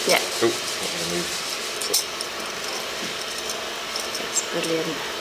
Yeah. Oh, I'm going to move. That's brilliant.